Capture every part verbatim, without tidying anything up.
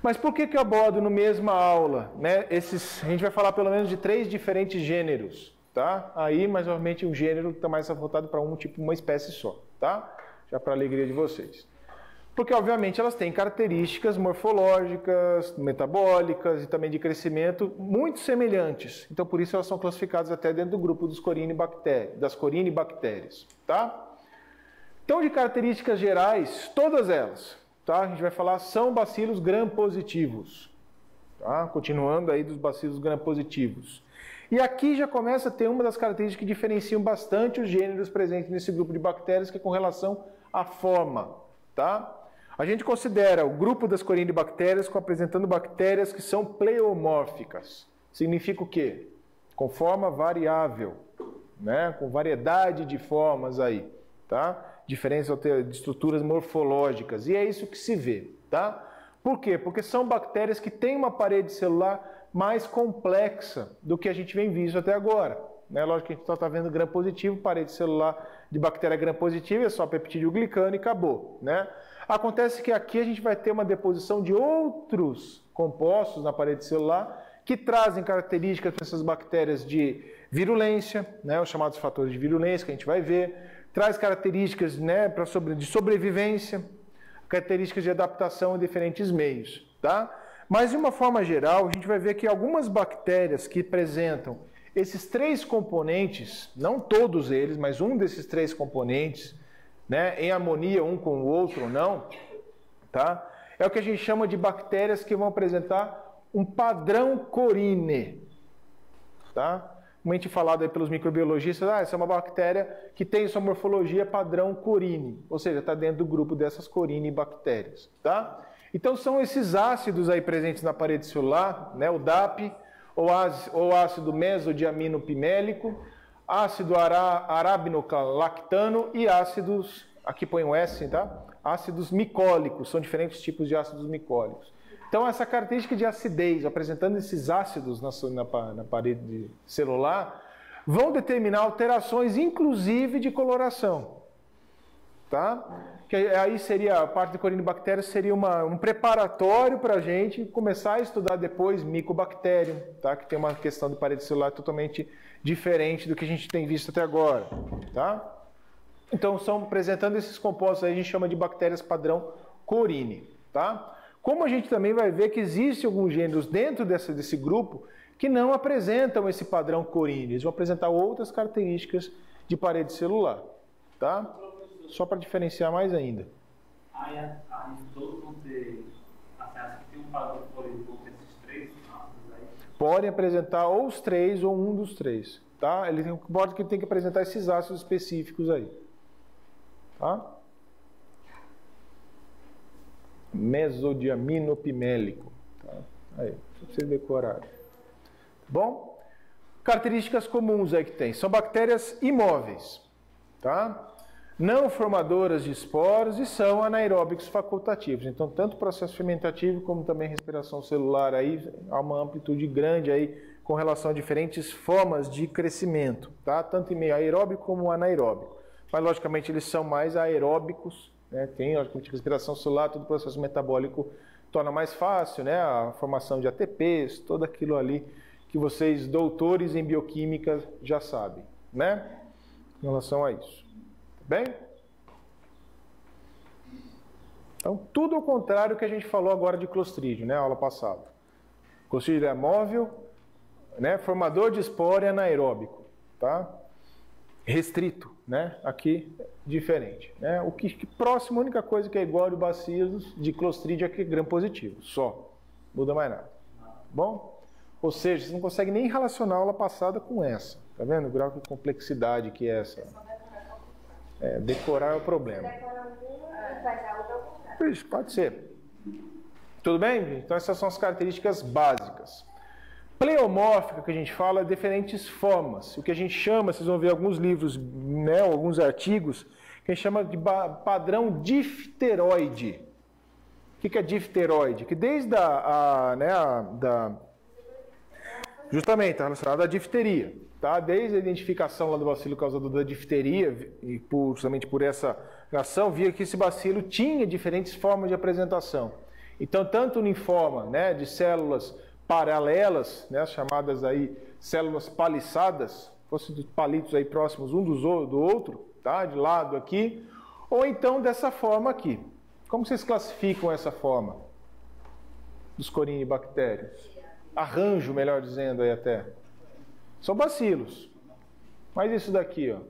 Mas por que que eu abordo no mesma aula, né? Esses, a gente vai falar pelo menos de três diferentes gêneros, tá? Aí, mais ou menos, um gênero que está mais voltado para um tipo, uma espécie só, tá? Já para a alegria de vocês. Porque, obviamente, elas têm características morfológicas, metabólicas e também de crescimento muito semelhantes. Então, por isso, elas são classificadas até dentro do grupo dos corinibactérias, das corinibactérias, tá? Então, de características gerais, todas elas, tá? A gente vai falar, são bacilos gram-positivos, tá? Continuando aí dos bacilos gram-positivos. E aqui já começa a ter uma das características que diferenciam bastante os gêneros presentes nesse grupo de bactérias, que é com relação à forma, tá? A gente considera o grupo das corinibactérias como apresentando bactérias que são pleomórficas. Significa o quê? Com forma variável, né? Com variedade de formas aí, tá? Diferentes de estruturas morfológicas. E é isso que se vê, tá? Por quê? Porque são bactérias que têm uma parede celular mais complexa do que a gente vem visto até agora. Né? Lógico que a gente só está vendo gram-positivo, parede celular de bactéria gram-positiva, é só peptídeo-glicano e acabou, né? Acontece que aqui a gente vai ter uma deposição de outros compostos na parede celular que trazem características para essas bactérias de virulência, né, os chamados fatores de virulência que a gente vai ver, traz características, né, pra sobre, de sobrevivência, características de adaptação em diferentes meios, tá? Mas de uma forma geral, a gente vai ver que algumas bactérias que apresentam esses três componentes, não todos eles, mas um desses três componentes, né, em harmonia um com o outro ou não, tá? É o que a gente chama de bactérias que vão apresentar um padrão corine, tá? Como a gente falado aí pelos microbiologistas, ah, essa é uma bactéria que tem sua morfologia padrão corine, ou seja, está dentro do grupo dessas corinibactérias, tá? Então são esses ácidos aí presentes na parede celular, né, o D A P, ou ácido mesodiaminopimélico, ácido ara, arabinolactano e ácidos, aqui põe um S, tá? Ácidos micólicos, são diferentes tipos de ácidos micólicos. Então essa característica de acidez, apresentando esses ácidos na, na, na parede celular, vão determinar alterações, inclusive de coloração, tá? Que aí seria, a parte de corinibactérias seria uma, um preparatório para a gente começar a estudar depois Mycobacterium, tá? Que tem uma questão de parede celular totalmente diferente do que a gente tem visto até agora, tá? Então, são apresentando esses compostos aí, a gente chama de bactérias padrão corine, tá? Como a gente também vai ver que existem alguns gêneros dentro dessa, desse grupo que não apresentam esse padrão corine, eles vão apresentar outras características de parede celular, tá? Só para diferenciar mais ainda. Aí, aí todos vão ter, assim, acho que tem um padrão corine com esses três ácidos aí? Podem apresentar ou os três ou um dos três, tá? Ele tem, pode que tem que apresentar esses ácidos específicos aí, tá? Mesodiaminopimélico, tá? Aí, para vocês decorarem. Bom? Características comuns aí que tem. São bactérias imóveis, tá? Não formadoras de esporos e são anaeróbicos facultativos. Então, tanto processo fermentativo como também respiração celular, aí há uma amplitude grande aí com relação a diferentes formas de crescimento, tá? Tanto em meio aeróbico como anaeróbico. Mas, logicamente, eles são mais aeróbicos, né? Tem, logicamente, respiração celular, todo o processo metabólico torna mais fácil, né? A formação de A T Ps, tudo aquilo ali que vocês, doutores em bioquímica, já sabem, né? Em relação a isso. Bem? Então, tudo ao contrário que a gente falou agora de Clostridium, né? A aula passada. Clostridium é móvel, né? Formador de esporo e anaeróbico, tá? Restrito, né? Aqui, diferente, né? O que, que próximo, a única coisa que é igual de bacilos de Clostridium é que é gram positivo, só. Não muda mais nada. Bom? Ou seja, você não consegue nem relacionar a aula passada com essa. Tá vendo o grau de complexidade que é essa? É, decorar é o problema. Isso, pode ser. Tudo bem? Então essas são as características básicas. Pleomórfica, que a gente fala, é diferentes formas. O que a gente chama, vocês vão ver alguns livros, né, alguns artigos, que a gente chama de padrão difteroide. O que é difteroide? Que desde a, a, né, a da, justamente está relacionado à difteria. Tá? Desde a identificação lá do bacilo causador da difteria, e por, justamente por essa ação, via que esse bacilo tinha diferentes formas de apresentação. Então, tanto o linfoma, né, de células paralelas, né, chamadas aí células paliçadas, fossem dos palitos aí próximos um dos, do outro, tá, de lado aqui, ou então dessa forma aqui. Como vocês classificam essa forma dos corinibactérios? Arranjo, melhor dizendo aí até. São bacilos. Mas isso daqui, ó.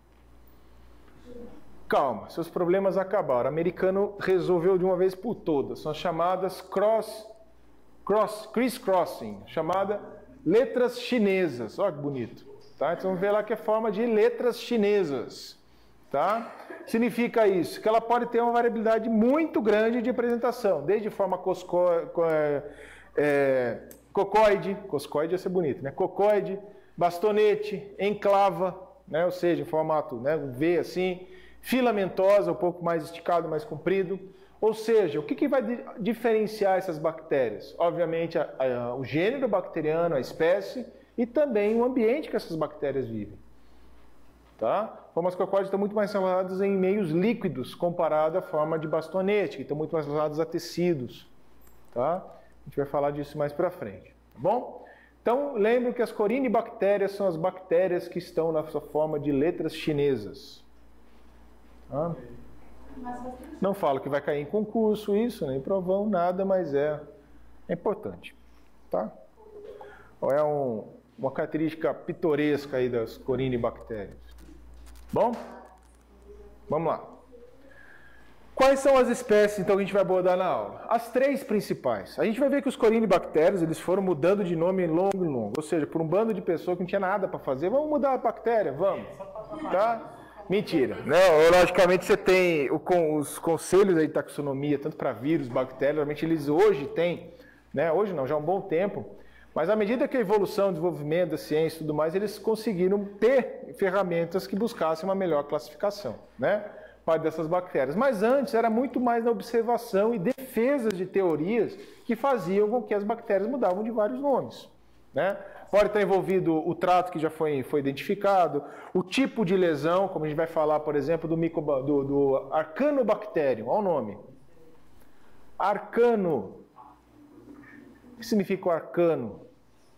Calma, seus problemas acabaram. O americano resolveu de uma vez por todas. São chamadas cross, cross, criss-crossing, chamada letras chinesas. Olha que bonito. Tá? Então vamos ver lá que é forma de letras chinesas. Tá? Significa isso, que ela pode ter uma variabilidade muito grande de apresentação, desde forma cosco, é, é, cocoide, coscoide ia ser bonito, né? Cocoide, bastonete, enclava, né? Ou seja, em formato, né, V assim, filamentosa, um pouco mais esticado, mais comprido. Ou seja, o que, que vai diferenciar essas bactérias? Obviamente, a, a, o gênero bacteriano, a espécie, e também o ambiente que essas bactérias vivem. Tá? Formas cocóides estão muito mais relacionadas em meios líquidos, comparado à forma de bastonete, que estão muito mais relacionadas a tecidos. Tá? A gente vai falar disso mais para frente. Tá bom? Então, lembre que as corinibactérias são as bactérias que estão na sua forma de letras chinesas. Tá? Não falo que vai cair em concurso isso, nem provão, nada, mas é, é importante. Tá? É um, uma característica pitoresca aí das corinibactérias. Bom? Vamos lá. Quais são as espécies, então, que a gente vai abordar na aula? As três principais. A gente vai ver que os corinibactérios, eles foram mudando de nome longo e longo. Ou seja, por um bando de pessoas que não tinha nada para fazer, vamos mudar a bactéria, vamos. Tá? Mentira. Não, logicamente, você tem o, com, os conselhos aí de taxonomia, tanto para vírus, bactérias, realmente eles hoje têm, né? Hoje não, já há um bom tempo. Mas à medida que a evolução, o desenvolvimento da ciência e tudo mais, eles conseguiram ter ferramentas que buscassem uma melhor classificação, né, para dessas bactérias. Mas antes era muito mais na observação e defesas de teorias que faziam com que as bactérias mudavam de vários nomes, né? Pode estar envolvido o trato que já foi, foi identificado, o tipo de lesão, como a gente vai falar, por exemplo, do, micro, do, do Arcanobacterium. Olha o nome. Arcano. O que significa o arcano?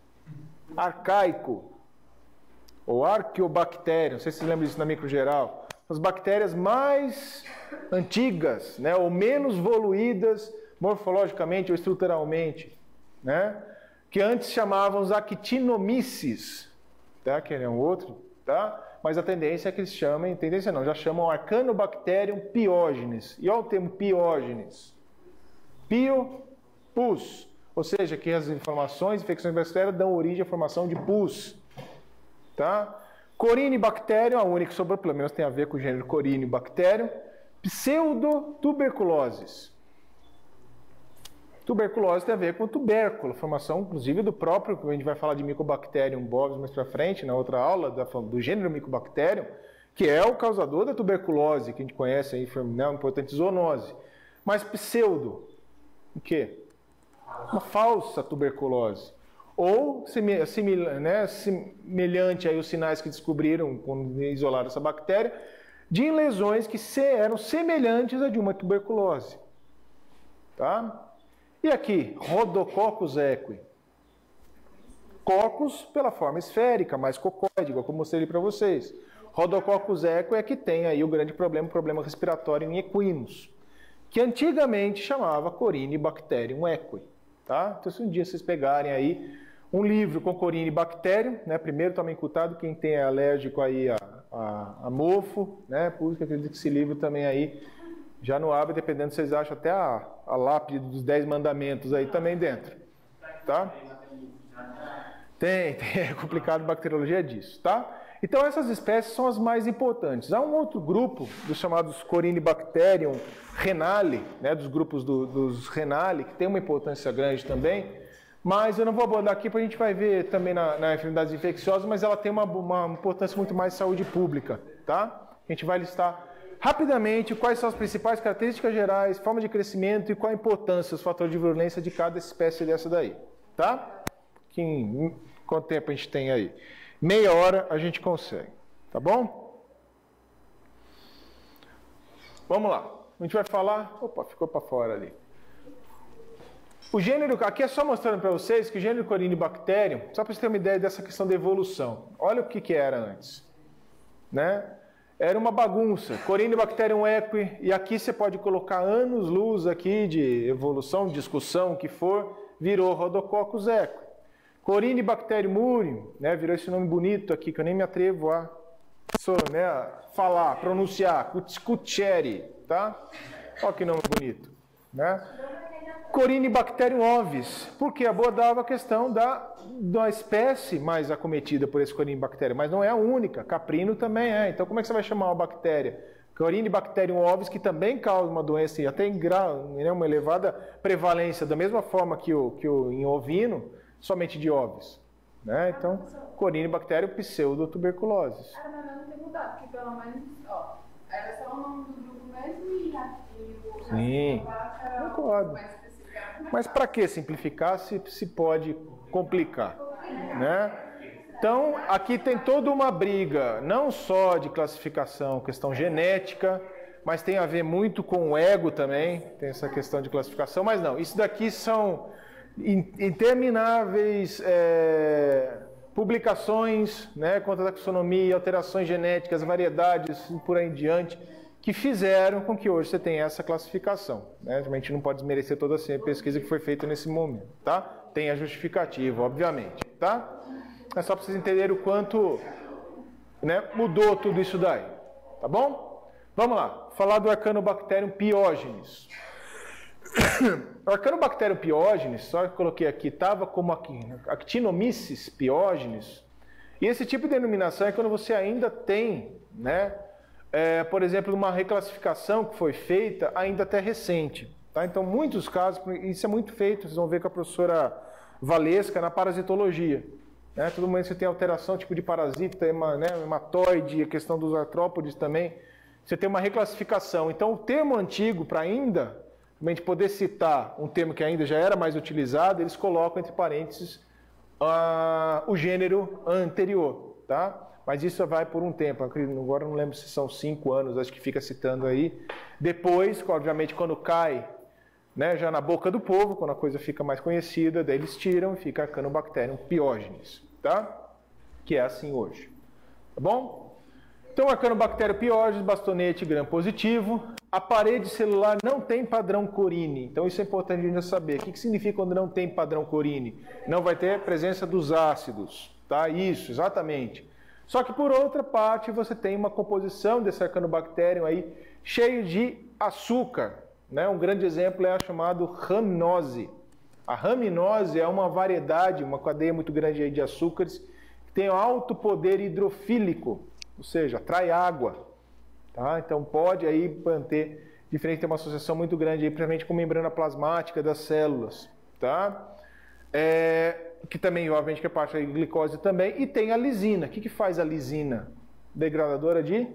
Arcaico, ou arqueobactério, não sei se vocês lembram disso na microgeral, as bactérias mais antigas, né, ou menos evoluídas morfologicamente ou estruturalmente, né, que antes chamavam os actinomyces, tá, que é um outro, tá, mas a tendência é que eles chamem, tendência não, já chamam Arcanobacterium piógenes, e olha o termo piógenes, pio, pus, ou seja, que as informações, infecções bacterianas dão origem à formação de pus. Tá? Corinibacterium, a única que sobrou, pelo menos tem a ver com o gênero Corinibacterium. Pseudotuberculoses. Tuberculose tem a ver com tubérculo, formação inclusive do próprio, que a gente vai falar de Mycobacterium bovis mais para frente, na outra aula, da, do gênero Mycobacterium, que é o causador da tuberculose, que a gente conhece aí, né, uma importante zoonose. Mas pseudo, o quê? Uma falsa tuberculose. Ou né, semelhante aí aos sinais que descobriram quando isolaram essa bactéria, de lesões que eram semelhantes a de uma tuberculose. Tá? E aqui, Rhodococcus equi. Coccus pela forma esférica, mais cocóide, igual que eu mostrei para vocês. Rhodococcus equi é que tem aí o grande problema, o problema respiratório em equinos, que antigamente chamava Corinibacterium equi. Tá? Então, se um dia vocês pegarem aí um livro com Corinibacterium, né, primeiro tomem cuidado quem tem alérgico aí a, a, a mofo, né, por isso que eu acredito que esse livro também aí já não abre, dependendo se vocês acham até a, a lápide dos dez mandamentos aí também dentro. Tá? Tem, tem, é complicado, bacteriologia disso, tá? Então essas espécies são as mais importantes. Há um outro grupo, dos chamados Corinibacterium renale, né, dos grupos do, dos renale, que tem uma importância grande também, mas eu não vou abordar aqui, porque a gente vai ver também na, na enfermidades infecciosas, mas ela tem uma, uma importância muito mais de saúde pública, tá? A gente vai listar rapidamente quais são as principais características gerais, forma de crescimento e qual a importância, os fatores de virulência de cada espécie dessa daí, tá? Que em, quanto tempo a gente tem aí? Meia hora a gente consegue, tá bom? Vamos lá. A gente vai falar... Opa, ficou para fora ali. O gênero, aqui é só mostrando para vocês que o gênero Corynebacterium, só para vocês terem uma ideia dessa questão da evolução. Olha o que, que era antes, né? Era uma bagunça, Corynebacterium equi, e aqui você pode colocar anos-luz aqui de evolução, discussão, o que for, virou Rhodococcus equi. Corynebacterium murium, né? Virou esse nome bonito aqui, que eu nem me atrevo a, né, a falar, pronunciar, Kutscheri, tá? Olha que nome bonito, né? Corynebacterium ovis, porque abordava a questão da, da espécie mais acometida por esse Corynebacterium, mas não é a única, caprino também é. Então como é que você vai chamar uma bactéria? Corynebacterium ovis, que também causa uma doença e até em grau, né, uma elevada prevalência, da mesma forma que o, que o em ovino, somente de ovis. Né? Então, Corynebacterium pseudotuberculose. Ah, mas não tem mudado, porque pelo menos, ó, era só o nome do grupo mesmo e o... Sim, concordo. Mas para que simplificar se, se pode complicar, né? Então, aqui tem toda uma briga, não só de classificação, questão genética, mas tem a ver muito com o ego também, tem essa questão de classificação, mas não, isso daqui são intermináveis é, publicações, né, contra a taxonomia, alterações genéticas, variedades e por aí em diante, que fizeram com que hoje você tenha essa classificação. Né? A gente não pode desmerecer toda a pesquisa que foi feita nesse momento. Tá? Tem a justificativa, obviamente. Tá? É só para vocês entenderem o quanto, né, mudou tudo isso daí. Tá bom? Vamos lá. Falar do Arcanobacterium pyogenes. O Arcanobacterium pyogenes, só que eu coloquei aqui, estava como aqui, Actinomyces pyogenes. E esse tipo de denominação é quando você ainda tem, né, É, por exemplo, uma reclassificação que foi feita ainda até recente. Tá? Então, muitos casos, isso é muito feito, vocês vão ver com a professora Valesca na parasitologia. Né? Todo momento você tem alteração, tipo de parasita, né, hematóide, a questão dos artrópodes também. Você tem uma reclassificação. Então, o termo antigo, para ainda, a gente poder citar um termo que ainda já era mais utilizado, eles colocam entre parênteses uh, o gênero anterior, tá? Mas isso vai por um tempo, agora não lembro se são cinco anos, acho que fica citando aí. Depois, obviamente, quando cai, né, já na boca do povo, quando a coisa fica mais conhecida, daí eles tiram e fica Arcanobacterium pyogenes, tá? Que é assim hoje, tá bom? Então, Arcanobacterium pyogenes, bastonete gram positivo. A parede celular não tem padrão Corine, então isso é importante a gente saber. O que significa quando não tem padrão Corine? Não vai ter presença dos ácidos, tá? Isso, exatamente. Só que, por outra parte, você tem uma composição desse Arcanobacterium aí cheio de açúcar. Né? Um grande exemplo é a chamada raminose. A raminose é uma variedade, uma cadeia muito grande aí de açúcares, que tem alto poder hidrofílico, ou seja, atrai água. Tá? Então pode aí manter, diferente, ter uma associação muito grande aí, principalmente com a membrana plasmática das células. Tá? É... que também, obviamente, que é parte da glicose também, e tem a lisina. O que, que faz a lisina? Degradadora de?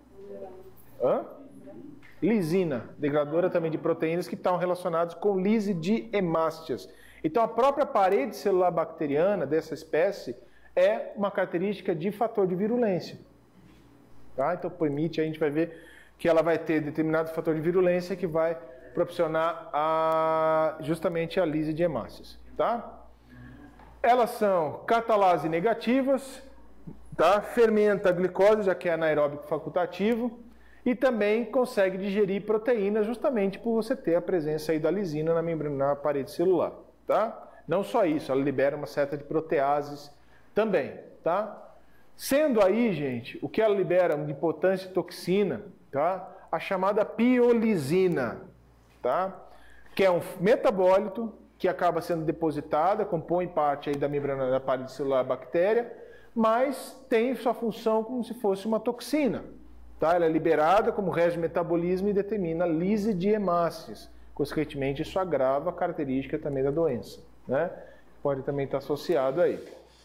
Hã? Lisina, degradadora também de proteínas que estão relacionadas com lise de hemástias. Então, a própria parede celular bacteriana dessa espécie é uma característica de fator de virulência. Tá? Então, permite, a gente vai ver que ela vai ter determinado fator de virulência que vai proporcionar a, justamente a lise de hemácias. Tá? Elas são catalase negativas, tá? Fermenta a glicose, já que é anaeróbico facultativo, e também consegue digerir proteínas justamente por você ter a presença aí da lisina na membrana, na parede celular. Tá? Não só isso, ela libera uma série de proteases também. Tá? Sendo aí, gente, o que ela libera de potência e toxina, tá? A chamada piolisina, tá? Que é um metabólito que acaba sendo depositada, compõe parte aí da membrana da parede celular da bactéria, mas tem sua função como se fosse uma toxina. Tá? Ela é liberada como resto de metabolismo e determina a lise de hemácias. Consequentemente, isso agrava a característica também da doença. Né? Pode também estar associado aí.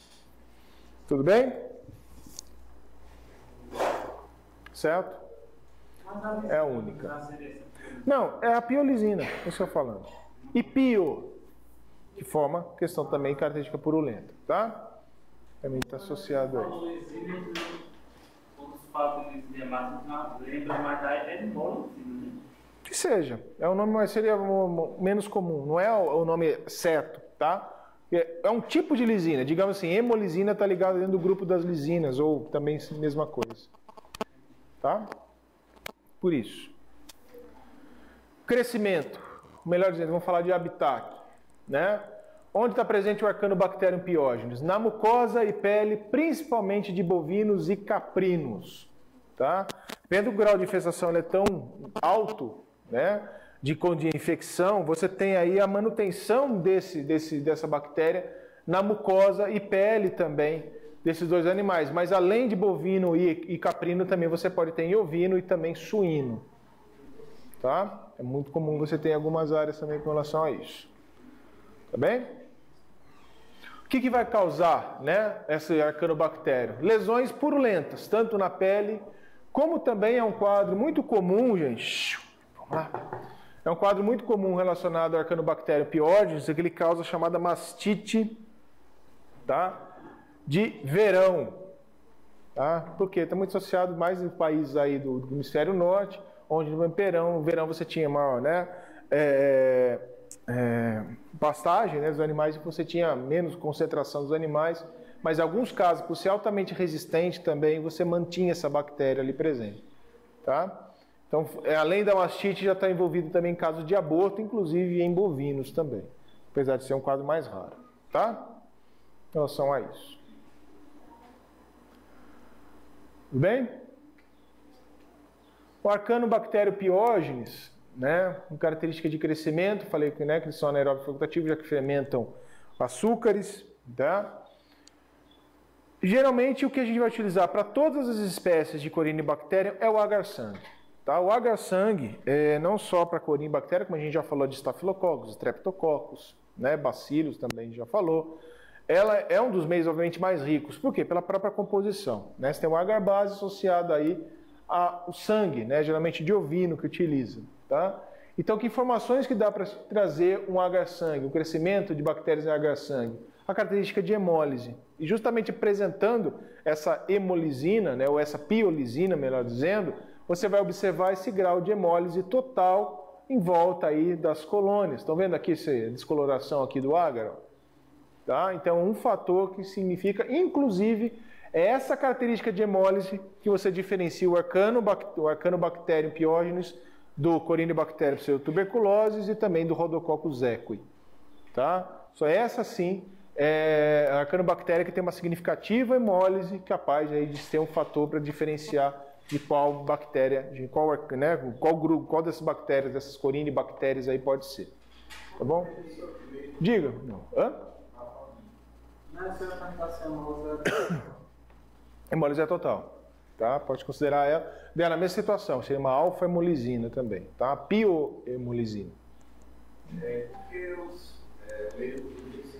Tudo bem? Certo? É a única. Não, é a piolisina, isso que eu estou falando. E pio, que forma questão também característica purulenta, tá? Também está associado aí. Quando se fala de lisina de hemácia, lembra mais da hemolisina, né? Que seja. É um nome, mas seria menos comum. Não é o nome certo, tá? É um tipo de lisina. Digamos assim, hemolisina está ligada dentro do grupo das lisinas, ou também mesma coisa. Tá? Por isso. Crescimento. Melhor dizendo, vamos falar de habitat. Né? Onde está presente o Arcanobacterium piógenes? Na mucosa e pele, principalmente de bovinos e caprinos. Tá? Vendo o grau de infestação ele é tão alto, né, de, de infecção, você tem aí a manutenção desse, desse, dessa bactéria na mucosa e pele também desses dois animais. Mas além de bovino e, e caprino, também você pode ter em ovino e também suíno. Tá? É muito comum você ter em algumas áreas também com relação a isso. Tá bem? O que, que vai causar, né, esse arcanobactério? Lesões purulentas, tanto na pele, como também é um quadro muito comum, gente. Vamos lá. É um quadro muito comum relacionado ao Arcanobacterium piógenes, que ele causa a chamada mastite, tá, de verão. Tá? Porque está muito associado mais em países aí do, do hemisfério norte, onde no verão, no verão você tinha maior, né, é, é, pastagem, né, dos animais, e você tinha menos concentração dos animais, mas em alguns casos, por ser altamente resistente também, você mantinha essa bactéria ali presente. Tá? Então, além da mastite, já está envolvido também em casos de aborto, inclusive em bovinos também, apesar de ser um quadro mais raro. Tá? Em relação a isso. Tudo bem? O Arcanobacterium piógenes, né, com característica de crescimento, falei que, né, que eles são anaeróbios facultativos, já que fermentam açúcares. Tá? Geralmente, o que a gente vai utilizar para todas as espécies de Corynebacterium é o agar-sangue. Tá? O agar-sangue, é, não só para Corynebacterium, como a gente já falou de Staphylococcus, Streptococcus, né, bacilos também a gente já falou. Ela é um dos meios, obviamente, mais ricos. Por quê? Pela própria composição. Né? Você tem um agar-base associado aí ao sangue, né? Geralmente de ovino que utiliza. Tá? Então, que informações que dá para trazer um agar-sangue, o crescimento de bactérias em agar-sangue? A característica de hemólise. E justamente apresentando essa hemolisina, né, ou essa piolisina, melhor dizendo, você vai observar esse grau de hemólise total em volta aí das colônias. Estão vendo aqui essa descoloração aqui do agar? Tá? Então, um fator que significa, inclusive, é essa característica de hemólise que você diferencia o Arcanobacterium piógenes do Corynebacterium pseudotuberculosis e também do Rhodococcus equi. Tá? Só essa sim é a arcanobactéria que tem uma significativa hemólise capaz aí de ser um fator para diferenciar de qual bactéria, de qual, né, qual grupo, qual dessas bactérias, dessas Corynebactérias aí pode ser. Tá bom? Diga. Não. Hã? Hemólise é total. Tá? Pode considerar ela dela na mesma situação, seria uma alfa-hemolisina também, tá? Piohemolisina. É, porque os é,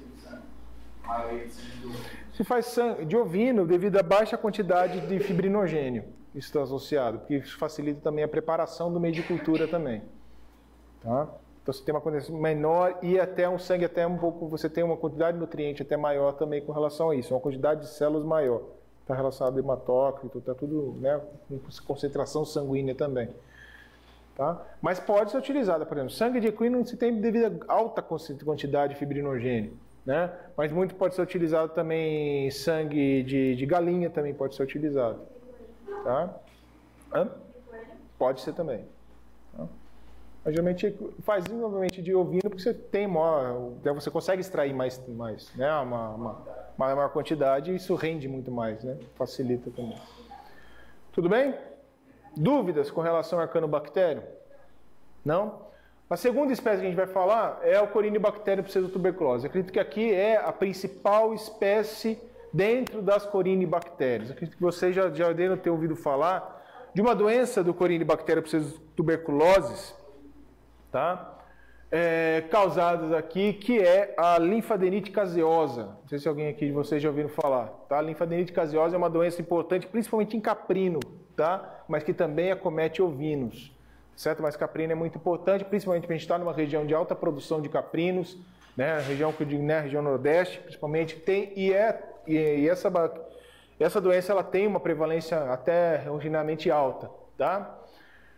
se faz sangue de ovino devido à baixa quantidade de fibrinogênio. Isso está associado, porque isso facilita também a preparação do meio de cultura também. Tá? Então você tem uma quantidade menor e até um sangue até um pouco, você tem uma quantidade de nutriente até maior também com relação a isso, uma quantidade de células maior. Está relacionado a hematócrito, está tudo, né, com concentração sanguínea também. Tá? Mas pode ser utilizada, por exemplo, sangue de equino não se tem devido a alta quantidade de fibrinogênio. Né? Mas muito pode ser utilizado também sangue de, de galinha, também pode ser utilizado. Tá? Hã? Pode ser também. Tá? Mas geralmente faz obviamente de ovino porque você tem maior, você consegue extrair mais, mais né? uma, uma, uma maior quantidade e isso rende muito mais, né? Facilita também. Tudo bem? Dúvidas com relação ao Arcanobacterium? Não? A segunda espécie que a gente vai falar é o Corynebacterium pseudotuberculose. Acredito que aqui é a principal espécie dentro das Corynebactérias. Acredito que vocês já, já devem ter ouvido falar de uma doença do Corynebacterium pseudotuberculose, tá? É, causadas aqui, que é a linfadenite caseosa. Não sei se alguém aqui de vocês já ouviram falar. Tá? A linfadenite caseosa é uma doença importante, principalmente em caprino, tá? Mas que também acomete ovinos. Certo? Mas caprino é muito importante, principalmente porque a gente está numa região de alta produção de caprinos, né? Região que eu digo, né? Região Nordeste, principalmente, tem, e, é, e, e essa, essa doença ela tem uma prevalência até originalmente alta. Tá?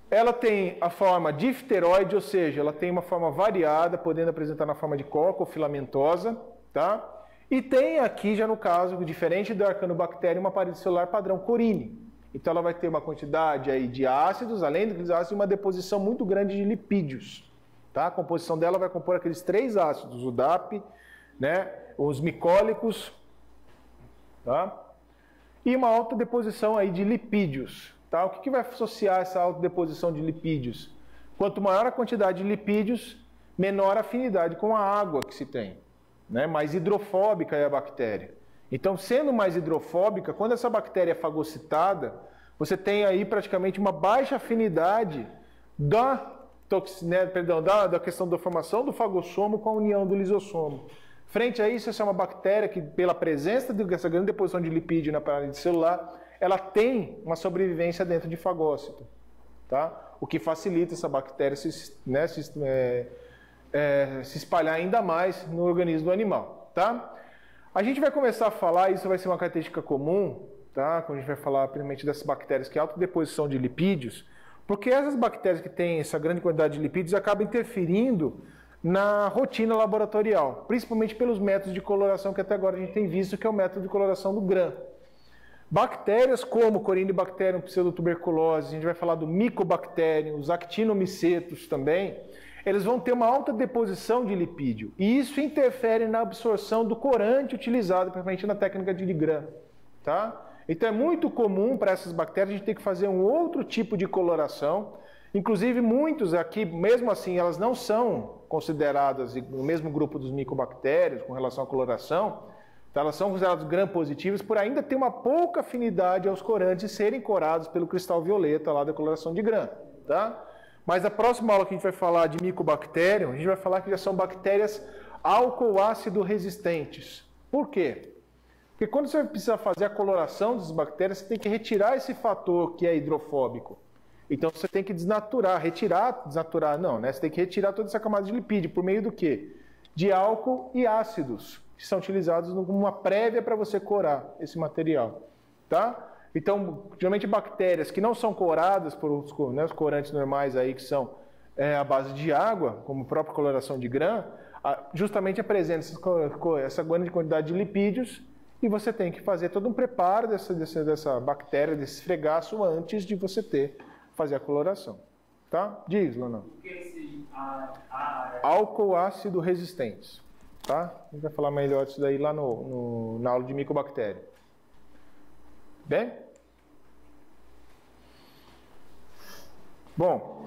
Ela tem a forma difteroide, ou seja, ela tem uma forma variada, podendo apresentar na forma de coca ou filamentosa, tá? E tem aqui, já no caso, diferente do Arcanobacterium, uma parede celular padrão Corine. Então ela vai ter uma quantidade aí de ácidos, além dos ácidos, uma deposição muito grande de lipídios. Tá? A composição dela vai compor aqueles três ácidos, o D A P, né? Os micólicos, tá? E uma alta deposição aí de lipídios. Tá? O que, que vai associar essa alta deposição de lipídios? Quanto maior a quantidade de lipídios, menor a afinidade com a água que se tem. Né? Mais hidrofóbica é a bactéria. Então, sendo mais hidrofóbica, quando essa bactéria é fagocitada, você tem aí praticamente uma baixa afinidade da, toxina, perdão, da, da questão da formação do fagossomo com a união do lisossomo. Frente a isso, essa é uma bactéria que, pela presença dessa grande deposição de lipídio na parede celular, ela tem uma sobrevivência dentro de fagócito, tá? O que facilita essa bactéria se, né, se, é, é, se espalhar ainda mais no organismo do animal, tá? A gente vai começar a falar, isso vai ser uma característica comum, tá? Quando a gente vai falar primeiramente dessas bactérias que é alta deposição de lipídios, porque essas bactérias que têm essa grande quantidade de lipídios acabam interferindo na rotina laboratorial, principalmente pelos métodos de coloração que até agora a gente tem visto, que é o método de coloração do Gram. Bactérias como Corynebacterium pseudotuberculose, a gente vai falar do Mycobacterium, os Actinomycetus também, eles vão ter uma alta deposição de lipídio. E isso interfere na absorção do corante utilizado, principalmente na técnica de Gram. Tá? Então é muito comum para essas bactérias a gente ter que fazer um outro tipo de coloração. Inclusive muitos aqui, mesmo assim, elas não são consideradas no mesmo grupo dos micobactérios com relação à coloração. Tá? Elas são consideradas gram-positivas por ainda ter uma pouca afinidade aos corantes serem corados pelo cristal violeta lá da coloração de Gram. Tá? Mas a próxima aula que a gente vai falar de Mycobacterium, a gente vai falar que já são bactérias álcool-ácido resistentes. Por quê? Porque quando você precisa fazer a coloração dessas bactérias, você tem que retirar esse fator que é hidrofóbico. Então você tem que desnaturar, retirar, desnaturar, não, né? Você tem que retirar toda essa camada de lipídio por meio do quê? De álcool e ácidos, que são utilizados como uma prévia para você corar esse material, tá? Então, geralmente bactérias que não são coradas por os, né, os corantes normais aí que são é, à base de água, como a própria coloração de Gram, justamente apresenta essa grande quantidade de lipídios e você tem que fazer todo um preparo dessa, dessa, dessa bactéria, desse esfregaço antes de você ter, fazer a coloração. Tá? Diz, Lana. O que é esse a, a... Álcool ácido resistentes. Tá? A gente vai falar melhor disso daí lá no, no, na aula de micobactéria. Bem? Bom,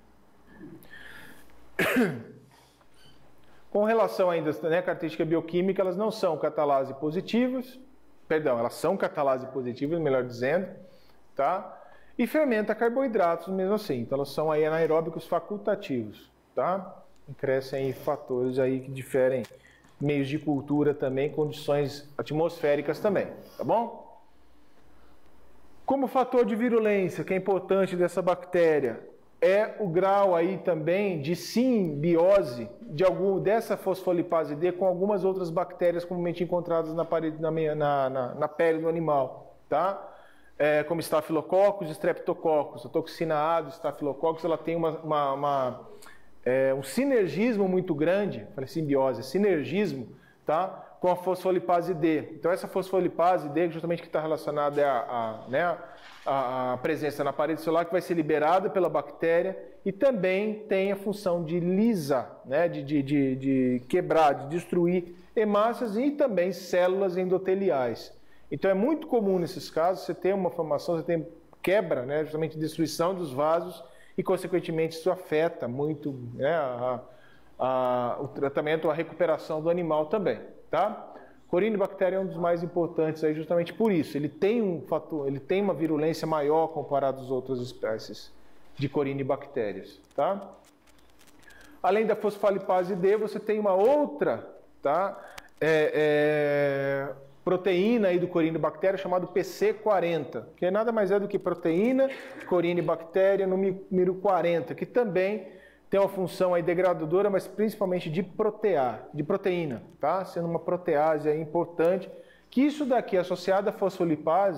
com relação ainda à né, característica bioquímica, elas não são catalase positivas, perdão, elas são catalase positivas, melhor dizendo, tá? E fermenta carboidratos mesmo assim, então elas são aí anaeróbicos facultativos, tá? E crescem aí fatores aí que diferem meios de cultura também, condições atmosféricas também, tá bom? Como fator de virulência, que é importante dessa bactéria, é o grau aí também de simbiose de algum, dessa fosfolipase D com algumas outras bactérias comumente encontradas na, parede, na, na, na, na pele do animal, tá? É, como Staphylococcus e Streptococcus. A toxina A do Staphylococcus, ela tem uma, uma, uma, é, um sinergismo muito grande, falei simbiose, sinergismo, tá? Com a fosfolipase D. Então essa fosfolipase D, justamente que está relacionada à, à, né, à presença na parede celular, que vai ser liberada pela bactéria e também tem a função de lisa, né, de, de, de, de quebrar, de destruir hemácias e também células endoteliais. Então é muito comum nesses casos você ter uma formação, você tem quebra, né, justamente destruição dos vasos e consequentemente isso afeta muito né, a, a, o tratamento, a recuperação do animal também. Tá? Corynebacterium é um dos mais importantes aí justamente por isso. Ele tem um fator, ele tem uma virulência maior comparado às outras espécies de Corynebactérias, tá? Além da fosfolipase D, você tem uma outra, tá? É, é, proteína aí do Corynebacterium chamada P C quarenta, que nada mais é do que proteína Corynebacterium número quarenta, que também tem uma função aí degradadora, mas principalmente de protear, de proteína, tá? Sendo uma protease aí importante, que isso daqui associada à fosfolipase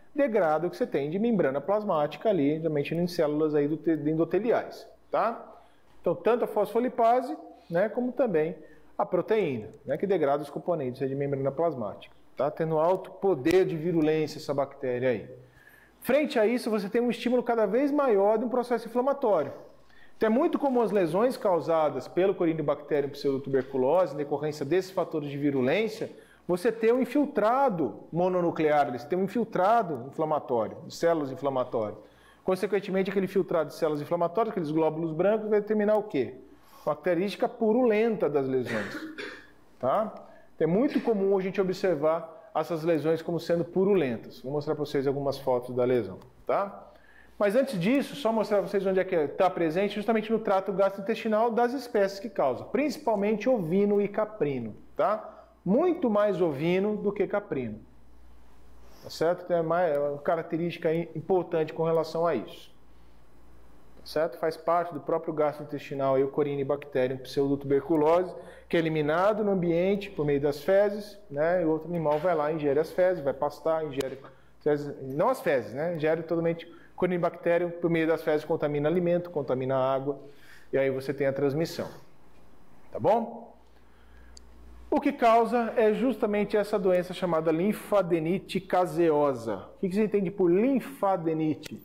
degrada o que você tem de membrana plasmática ali, geralmente em células aí do, endoteliais, tá? Então, tanto a fosfolipase, né, como também a proteína, né, que degrada os componentes de membrana plasmática, tá? Tendo alto poder de virulência essa bactéria aí. Frente a isso, você tem um estímulo cada vez maior de um processo inflamatório. Então, é muito comum as lesões causadas pelo Corynebacterium pseudotuberculose, em decorrência desses fatores de virulência, você ter um infiltrado mononuclear, você tem um infiltrado inflamatório, de células inflamatórias. Consequentemente, aquele filtrado de células inflamatórias, aqueles glóbulos brancos, vai determinar o quê? Uma característica purulenta das lesões. Tá? É muito comum a gente observar essas lesões como sendo purulentas. Vou mostrar para vocês algumas fotos da lesão. Tá? Mas antes disso, só mostrar para vocês onde é que está presente, justamente no trato gastrointestinal das espécies que causam, principalmente ovino e caprino. Tá? Muito mais ovino do que caprino. Tá certo? Tem mais, é uma característica importante com relação a isso. Tá certo? Faz parte do próprio gastrointestinal aí, o Corynebacterium pseudotuberculose, que é eliminado no ambiente por meio das fezes, né? E o outro animal vai lá, ingere as fezes, vai pastar, ingere fezes, não as fezes, né? Ingere totalmente o Corynebacterium por meio das fezes, contamina alimento, contamina água, e aí você tem a transmissão. Tá bom? O que causa é justamente essa doença chamada linfadenite caseosa. O que você entende por linfadenite?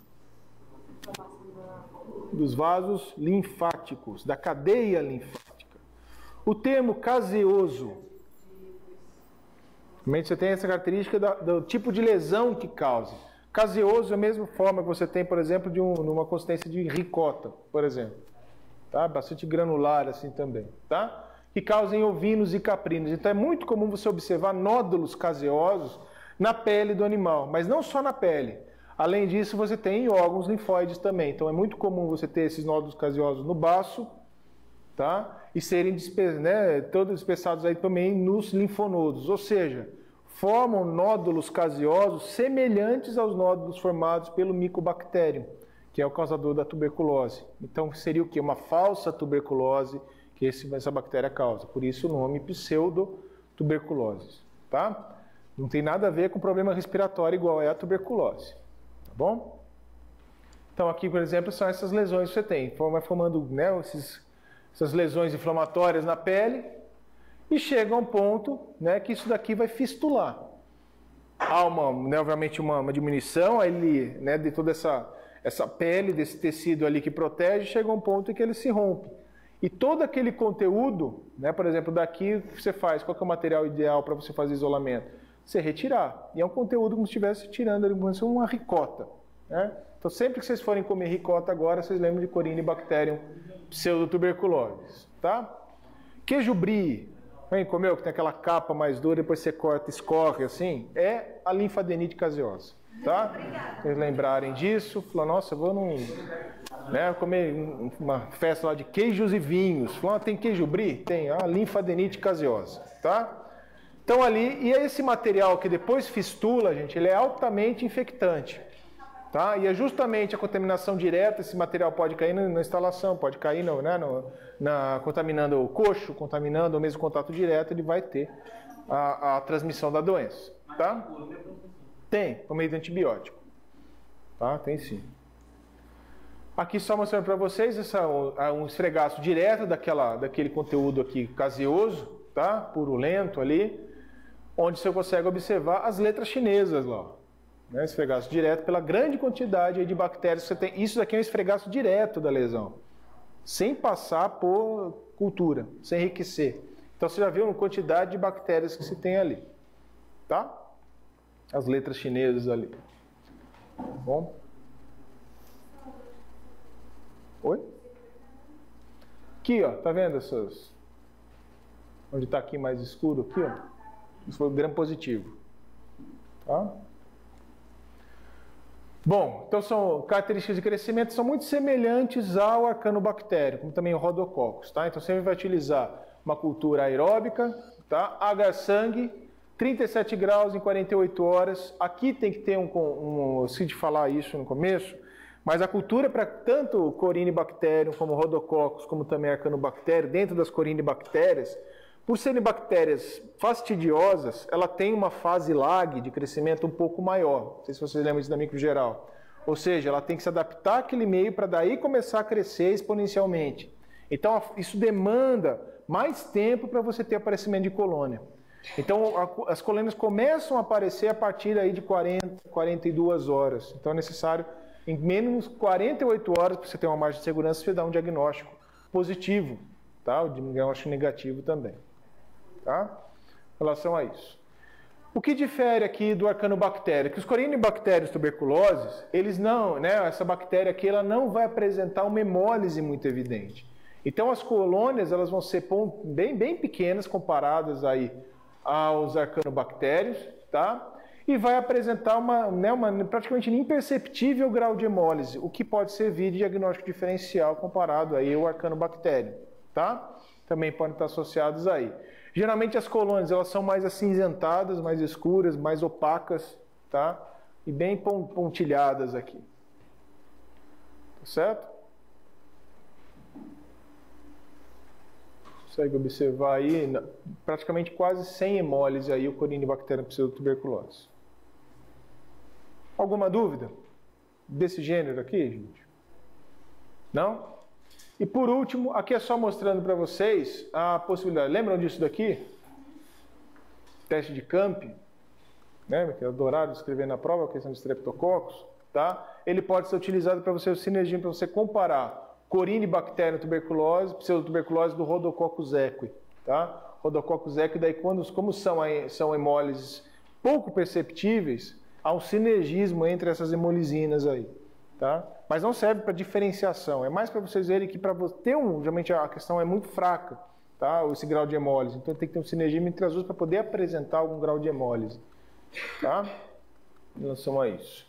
Dos vasos linfáticos, da cadeia linfática. O termo caseoso, você tem essa característica do, do tipo de lesão que causa. Caseoso é a mesma forma que você tem, por exemplo, de um, uma consistência de ricota, por exemplo. Tá? Bastante granular assim também, tá? Que causam ovinos e caprinos. Então é muito comum você observar nódulos caseosos na pele do animal, mas não só na pele. Além disso, você tem órgãos linfóides também. Então é muito comum você ter esses nódulos caseosos no baço, tá? E serem dispe né, todos dispersados aí também nos linfonodos. Ou seja, formam nódulos caseosos semelhantes aos nódulos formados pelo Mycobacterium, que é o causador da tuberculose. Então seria o quê? Uma falsa tuberculose que essa bactéria causa. Por isso o nome pseudotuberculose, tá? Não tem nada a ver com problema respiratório igual é a tuberculose, tá bom? Então aqui, por exemplo, são essas lesões que você tem. Vai formando, né, esses, essas lesões inflamatórias na pele e chega a um ponto, né, que isso daqui vai fistular. Há uma, né, obviamente uma, uma diminuição ali, né, de toda essa, essa pele, desse tecido ali que protege, chega a um ponto em que ele se rompe. E todo aquele conteúdo, né, por exemplo, daqui que você faz, qual que é o material ideal para você fazer isolamento? Você retirar. E é um conteúdo como se estivesse tirando ali, como se fosse uma ricota. Né? Então sempre que vocês forem comer ricota agora, vocês lembram de Corynebacterium pseudotuberculose. Tá? Queijo brie, quem comeu que tem aquela capa mais dura, depois você corta, escorre assim, é a linfadenite caseosa. Tá? Vocês lembrarem disso, falar, nossa, eu vou num... Né, comer uma festa lá de queijos e vinhos. Falou, ah, tem queijo brie? Tem, a linfadenite caseosa, tá? Então ali, e esse material que depois fistula, gente, ele é altamente infectante, tá? E é justamente a contaminação direta, esse material pode cair na, na instalação, pode cair no, né, no, na, contaminando o coxo, contaminando o mesmo contato direto, ele vai ter a, a transmissão da doença, tá? Tem, por meio de antibiótico, tá? Tem sim. Aqui só mostrando para vocês essa, um esfregaço direto daquela, daquele conteúdo aqui caseoso, tá? Purulento ali, onde você consegue observar as letras chinesas lá. Né? Esfregaço direto pela grande quantidade aí de bactérias que você tem. Isso daqui é um esfregaço direto da lesão, sem passar por cultura, sem enriquecer. Então você já viu a quantidade de bactérias que se tem ali, tá? As letras chinesas ali. Tá bom? Oi? Aqui, ó, tá vendo essas? Onde está aqui mais escuro, aqui, ó. Isso foi o gram positivo. Tá? Bom, então são características de crescimento são muito semelhantes ao Arcanobacterium, como também o Rhodococcus, tá? Então sempre vai utilizar uma cultura aeróbica, tá? Agar-sangue, trinta e sete graus em quarenta e oito horas. Aqui tem que ter um, um, um se de falar isso no começo. Mas a cultura para tanto o Corynebacterium como o Rhodococcus, como também Arcanobacterium, dentro das Corynebactérias, por serem bactérias fastidiosas, ela tem uma fase lag de crescimento um pouco maior. Não sei se vocês lembram disso da microgeral. Ou seja, ela tem que se adaptar àquele meio para daí começar a crescer exponencialmente. Então, isso demanda mais tempo para você ter aparecimento de colônia. Então, a, as colônias começam a aparecer a partir aí de quarenta, quarenta e duas horas. Então, é necessário, em menos quarenta e oito horas, para você ter uma margem de segurança, você dá um diagnóstico positivo, tá? O diagnóstico negativo também, tá? Em relação a isso. O que difere aqui do arcanobactério? Que os corinibactérios tuberculoses, eles não, né? Essa bactéria aqui, ela não vai apresentar uma hemólise muito evidente. Então, as colônias, elas vão ser bem, bem pequenas comparadas aí aos arcanobactérios, tá? E vai apresentar uma, né, uma praticamente imperceptível grau de hemólise, o que pode servir de diagnóstico diferencial comparado aí ao arcanobactério, tá? Também podem estar associados aí. Geralmente as colônias, elas são mais acinzentadas, mais escuras, mais opacas, tá? E bem pontilhadas aqui. Tá certo? Consegue observar aí, praticamente quase sem hemólise aí o Corynebacterium pseudotuberculose. Alguma dúvida desse gênero aqui, gente? Não? E por último, aqui é só mostrando para vocês a possibilidade. Lembram disso daqui? Teste de Camp, né? Que é adoraram escrever na prova, a questão de streptococcus, tá? Ele pode ser utilizado para você, o sinergismo, para você comparar Corynebacterium tuberculose, pseudotuberculose do Rhodococcus equi, tá? Rhodococcus equi, daí quando, como são, são hemólises pouco perceptíveis, há um sinergismo entre essas hemolisinas aí, tá? Mas não serve para diferenciação, é mais para vocês verem que para ter um, geralmente a questão é muito fraca, tá? Esse grau de hemólise, então tem que ter um sinergismo entre as duas para poder apresentar algum grau de hemólise, tá? Em relação a isso.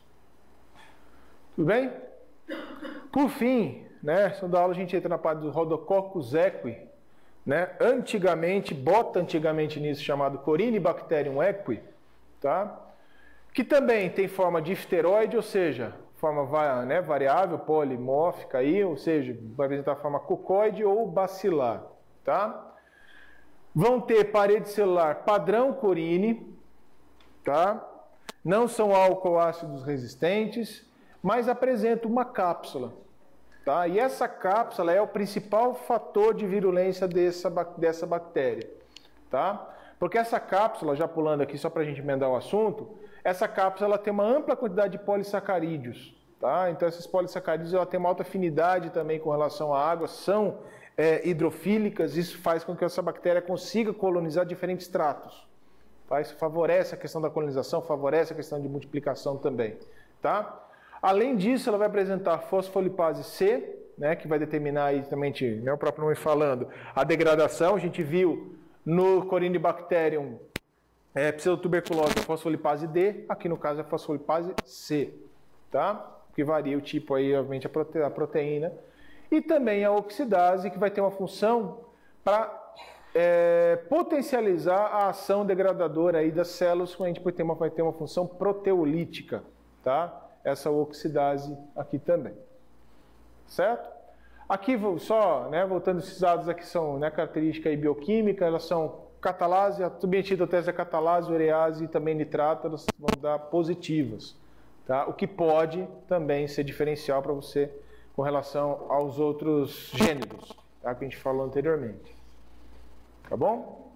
Tudo bem? Por fim, né, da aula a gente entra na parte do Rhodococcus equi, né? Antigamente, bota antigamente nisso chamado Corynebacterium equi, tá? Que também tem forma difteroide, ou seja, forma, né, variável, polimórfica aí, ou seja, vai apresentar a forma cocoide ou bacilar, tá? Vão ter parede celular padrão Corine, tá? Não são álcool ácidos resistentes, mas apresentam uma cápsula, tá? E essa cápsula é o principal fator de virulência dessa, dessa bactéria, tá? Porque essa cápsula, já pulando aqui só para a gente emendar o assunto, essa cápsula ela tem uma ampla quantidade de polissacarídeos, tá? Então esses polissacarídeos ela tem uma alta afinidade também com relação à água, são é, hidrofílicas, isso faz com que essa bactéria consiga colonizar diferentes tratos, tá? Isso favorece a questão da colonização, favorece a questão de multiplicação também, tá? Além disso, ela vai apresentar fosfolipase C, né, que vai determinar aí também, né, o próprio nome falando, a degradação. A gente viu no Corynebacterium é, pseudotuberculose a fosfolipase D, aqui no caso é a fosfolipase C, tá? Que varia o tipo aí, obviamente, a, prote a proteína. E também a oxidase, que vai ter uma função para é, potencializar a ação degradadora aí das células, quando a gente vai ter uma, vai ter uma função proteolítica, tá? Essa oxidase aqui também, certo? Aqui só, né, voltando esses dados aqui são, né, característica aí bioquímica, elas são catalase, submetido ao teste da catalase, urease e também nitrato, elas vão dar positivas, tá? O que pode também ser diferencial para você com relação aos outros gêneros, tá? Que a gente falou anteriormente, tá bom?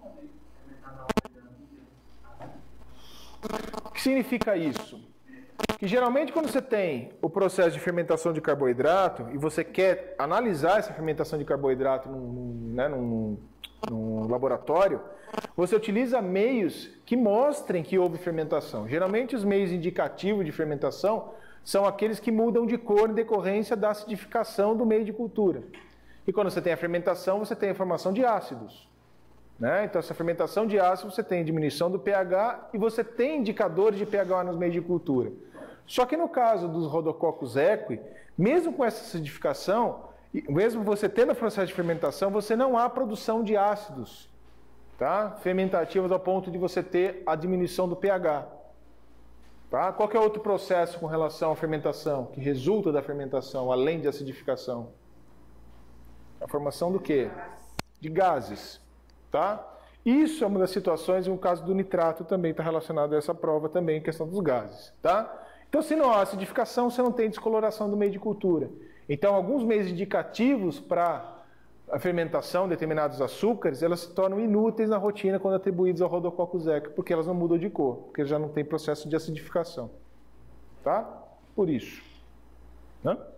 O que significa isso? Que geralmente quando você tem o processo de fermentação de carboidrato e você quer analisar essa fermentação de carboidrato num, num, né, num, num laboratório, você utiliza meios que mostrem que houve fermentação. Geralmente os meios indicativos de fermentação são aqueles que mudam de cor em decorrência da acidificação do meio de cultura. E quando você tem a fermentação, você tem a formação de ácidos, né? Então essa fermentação de ácidos você tem diminuição do pH e você tem indicadores de pH nos meios de cultura. Só que no caso dos Rhodococcus equi, mesmo com essa acidificação, mesmo você tendo o processo de fermentação, você não há produção de ácidos, tá? Fermentativos ao ponto de você ter a diminuição do pH. Tá? Qual que é outro processo com relação à fermentação, que resulta da fermentação, além de acidificação? A formação do quê? De gases. Tá? Isso é uma das situações, no caso do nitrato também está relacionado a essa prova também, em questão dos gases, tá? Então, se não há acidificação, você não tem descoloração do meio de cultura. Então, alguns meios indicativos para a fermentação de determinados açúcares, elas se tornam inúteis na rotina quando atribuídos ao Rhodococcus equi, porque elas não mudam de cor, porque já não tem processo de acidificação. Tá? Por isso. Né? Tá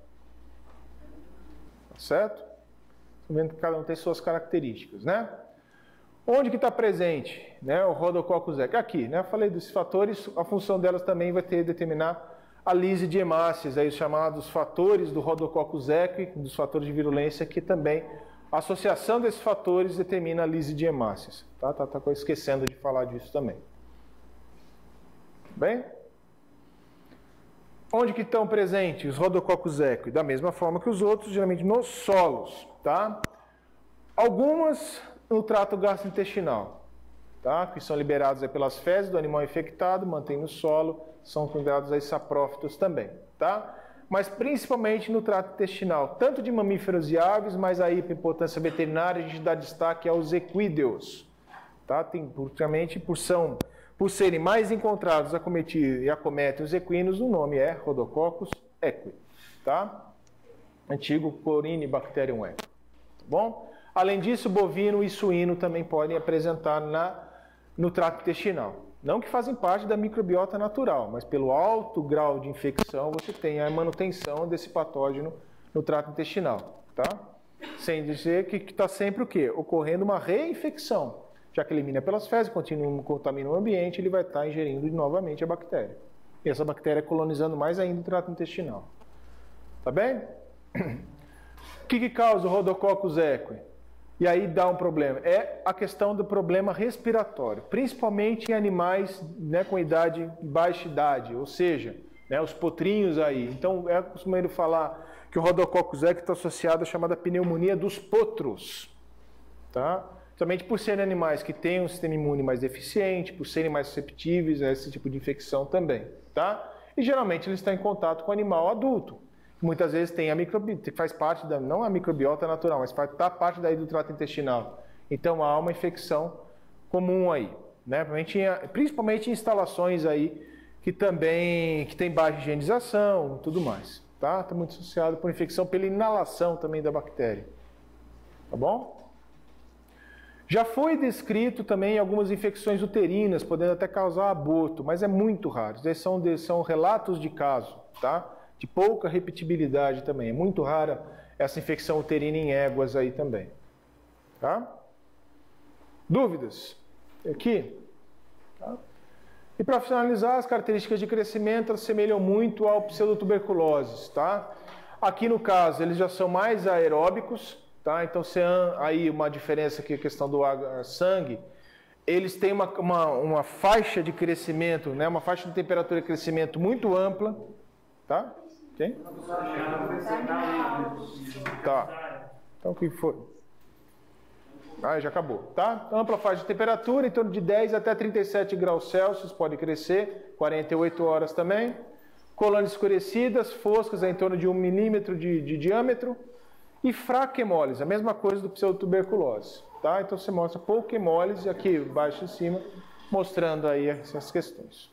certo? Estão vendo que cada um tem suas características, né? Onde que está presente, né, o Rhodococcus equi? Aqui, né? Eu falei desses fatores, a função delas também vai ter determinar a lise de hemácias, aí os chamados fatores do Rhodococcus equi, dos fatores de virulência, que também a associação desses fatores determina a lise de hemácias. Tá, tá, tá esquecendo de falar disso também. Bem? Onde que estão presentes os Rhodococcus equi? Da mesma forma que os outros, geralmente nos solos, tá? Algumas no trato gastrointestinal, tá? Que são liberados aí pelas fezes do animal infectado, mantém no solo, são considerados aí saprófitos também, tá? Mas principalmente no trato intestinal, tanto de mamíferos e aves, mas aí por importância veterinária a gente dá destaque aos equídeos, tá? Tem, praticamente por, são, por serem mais encontrados acometir, e acometem os equinos, o nome é Rhodococcus equi, tá? Antigo Corynebacterium equi, tá bom? Além disso, bovino e suíno também podem apresentar na, no trato intestinal. Não que fazem parte da microbiota natural, mas pelo alto grau de infecção, você tem a manutenção desse patógeno no trato intestinal, tá? Sem dizer que está sempre o quê? Ocorrendo uma reinfecção. Já que elimina pelas fezes, continua contaminando o ambiente, ele vai estar ingerindo novamente a bactéria. E essa bactéria colonizando mais ainda o trato intestinal. Tá bem? O que, que causa o Rhodococcus equi? E aí dá um problema. É a questão do problema respiratório, principalmente em animais, né, com idade, baixa idade, ou seja, né, os potrinhos aí. Então é costumeiro falar que o Rhodococcus equi está associado à chamada pneumonia dos potros, tá? Somente por serem animais que têm um sistema imune mais deficiente, por serem mais susceptíveis a esse tipo de infecção também, tá? E geralmente eles estão em contato com o animal adulto. Muitas vezes tem a microbiota, que faz parte da, não a microbiota natural, mas faz tá parte daí do trato intestinal. Então há uma infecção comum aí, né? Principalmente em instalações aí que também que tem baixa higienização, tudo mais, tá? Está muito associado por infecção pela inalação também da bactéria, tá bom? Já foi descrito também algumas infecções uterinas, podendo até causar aborto, mas é muito raro. Esses são, são relatos de caso, tá? De pouca repetibilidade também. É muito rara essa infecção uterina em éguas aí também. Tá? Dúvidas? Aqui? Tá? E para finalizar, as características de crescimento elas semelham muito ao pseudotuberculose, tá? Aqui no caso, eles já são mais aeróbicos, tá? Então, se há aí uma diferença aqui, a questão do sangue, eles têm uma, uma, uma faixa de crescimento, né? Uma faixa de temperatura de crescimento muito ampla, tá? Quem? Tá. Então o que foi? Ah, já acabou, tá? Ampla faixa de temperatura, em torno de dez até trinta e sete graus Celsius, pode crescer, quarenta e oito horas também. Colônias escurecidas, foscas, em torno de um milímetro de, de diâmetro. E fraca hemólise, a mesma coisa do pseudotuberculose, tá? Então você mostra pouca hemólise, aqui embaixo e em cima, mostrando aí essas questões.